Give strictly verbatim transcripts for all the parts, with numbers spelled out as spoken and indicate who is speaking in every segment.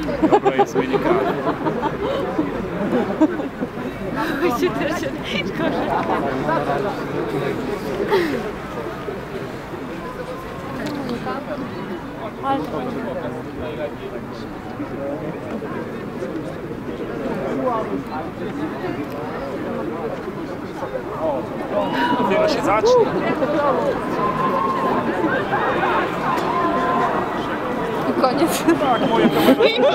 Speaker 1: Dobra, jest minikany.
Speaker 2: Chodźcie też się
Speaker 1: Dopiero się zacznie.
Speaker 2: I koniec.
Speaker 1: Tak, moja kamera.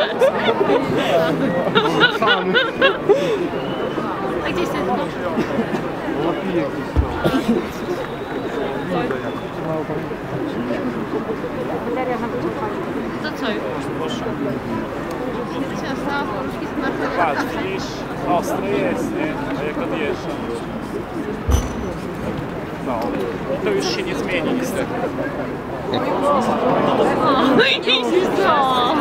Speaker 2: A gdzie jest ten? To co już?
Speaker 1: Proszę.
Speaker 2: Jesteśmy na stałe poruszki z martwym.
Speaker 1: Patrz, widzisz? Ostre jest, nie? A jak odjeżdżam. No, to już się nie zmieni niestety.
Speaker 2: O, i co?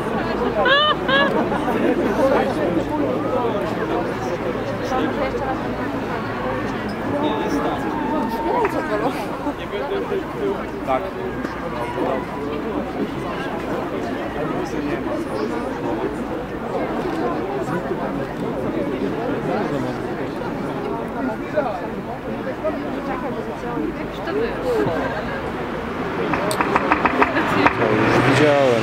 Speaker 1: Tak.
Speaker 2: To było.
Speaker 3: To już widziałem.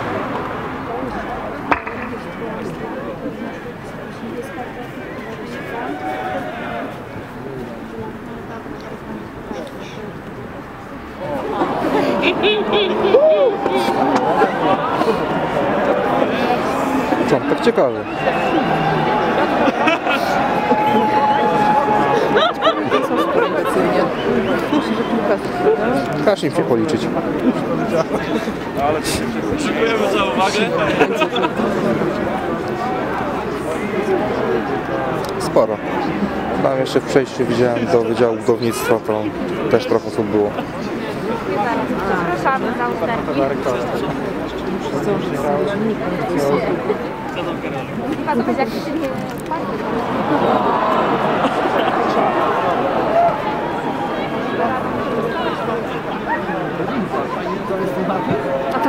Speaker 3: Co, tak ciekawe. Każ im się policzyć.
Speaker 1: Ale dziękujemy za uwagę.
Speaker 3: Sporo. Tam jeszcze w przejściu widziałem do Wydziału Budownictwa, to też trochę osób było.
Speaker 2: Zapraszamy za usterki. Chyba to będzie jakiś nie A